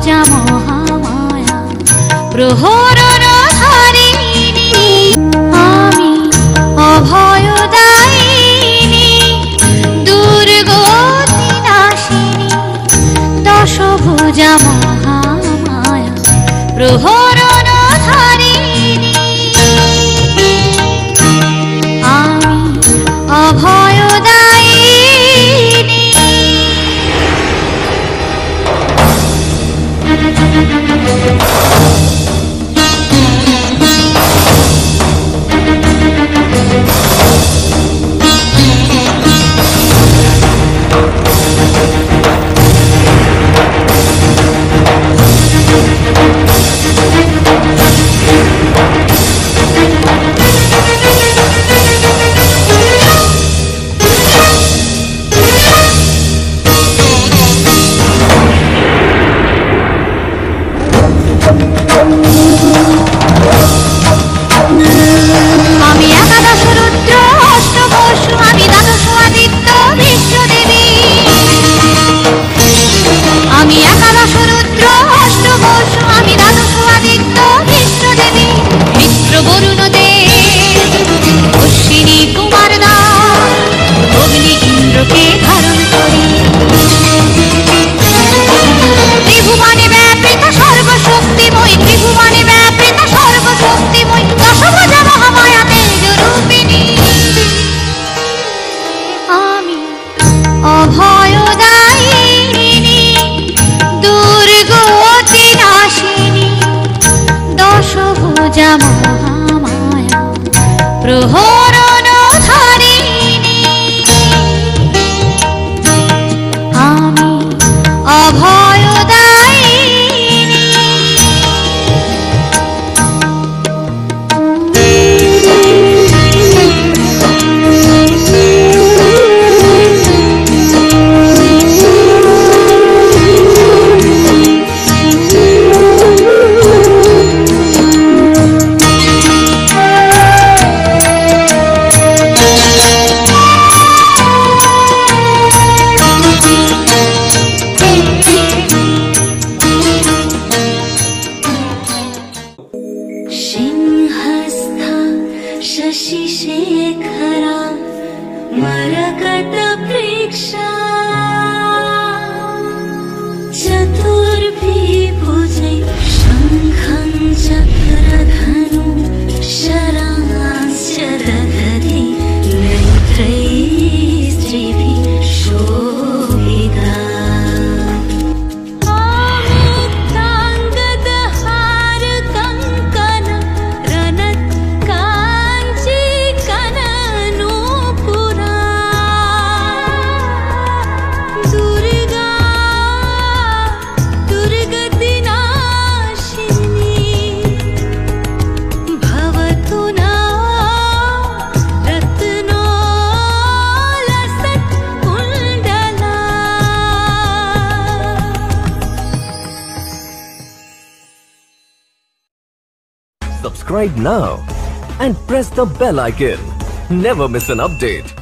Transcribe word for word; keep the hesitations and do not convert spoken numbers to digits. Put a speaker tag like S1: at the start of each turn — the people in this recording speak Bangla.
S1: ভুজা মহামায়া প্রহরণ ধারিণী আমি অভয়দায়িনী দুর্গতি নাশিনী দশ ভুজা মহামায়া প্রহরণ ধারিণী আমি অভয়দায়িনী। অভয়দায়িনী দুর্গতি নাশিনী দশ ভুজা মহামায়া প্রহরণ ধারিণী আমি অভয়দায়িনী।
S2: सिंहस्था शशिशेखरा मरकटवृक्षा चतुर्भिः शङ्खं चक्रधनु शरांश्च दधति नेत्रैः स्त्रिभिः Sobhita.
S3: Subscribe now and press the bell icon. Never miss an update.